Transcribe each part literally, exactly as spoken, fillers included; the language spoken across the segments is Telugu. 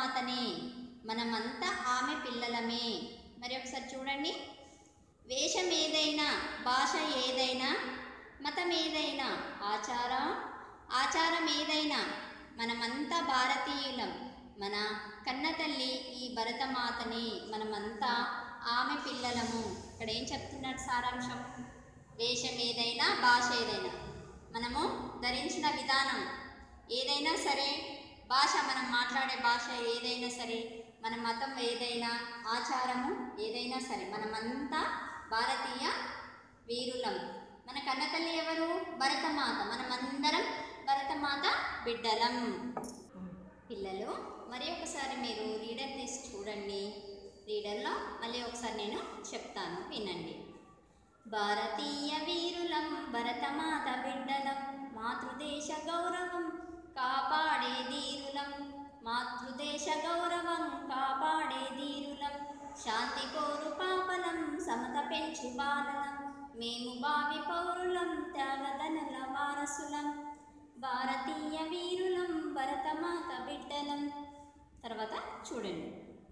భరతమాతనే, మనమంతా ఆమె పిల్లలమే. మరి ఒకసారి చూడండి, వేషం ఏదైనా, భాష ఏదైనా, మతం ఏదైనా, ఆచారం ఆచారం ఏదైనా, మనమంతా భారతీయులం. మన కన్నతల్లి ఈ భరతమాతని, మనమంతా ఆమె పిల్లలము. ఇక్కడ ఏం చెప్తున్నాడు సారాంశం? వేషం ఏదైనా, భాష ఏదైనా, మనము ధరించిన విధానం ఏదైనా సరే, భాష మనం మాట్లాడే భాష ఏదైనా సరే, మన మతం ఏదైనా, ఆచారము ఏదైనా సరే, మనమంతా భారతీయ వీరులం. మన కన్నతల్లి ఎవరు? భరతమాత. మనమందరం భరతమాత బిడ్డలం. పిల్లలు, మరి ఒకసారి మీరు రీడర్ తీసి చూడండి. రీడర్లో మళ్ళీ ఒకసారి నేను చెప్తాను, వినండి. భారతీయ వీరులం, భరతమాత బిడ్డలం, మాతృదేశ గౌరవం కాపాడే ధీరులం, మాతృదేశ గౌరవం కాపాడే ధీరులం, శాంతి కోరు పాపలం, సమత పెంచు బాలలం, మేము భావి పౌరులం, త్యాగదనుల వారసులం, భారతీయ వీరులం, భరతమాత బిడ్డలం. తర్వాత చూడండి,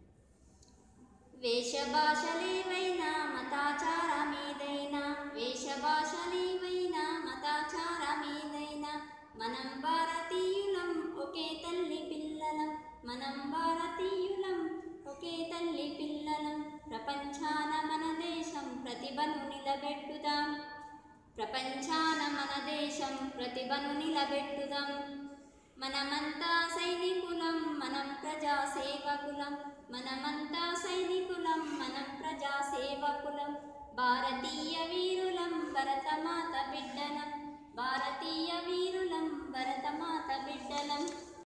వేషభాషలేవైనా, మతాచారమేదైనా, వేషభాషలేవైనా, మతాచారమేదైనా, మనం భారతీయులం, ఒకే తల్లి పిల్లలం, మనం భారతీయులం, ఒకే తల్లి పిల్లలం, ప్రపంచాన మన దేశం ప్రతిభను నిలబెట్టుదాం, ప్రపంచాన మన దేశం ప్రతిభను నిలబెట్టుదాం, మనమంతా సైనికులం, మనం ప్రజా సేవకులం, మనమంతా సైనికులం, మనం ప్రజా సేవకులం, భారతీయ వీరులం, భరతమాత బిడ్డలం, భారతీయ వీరులం, భరతమాత బిడ్డలం.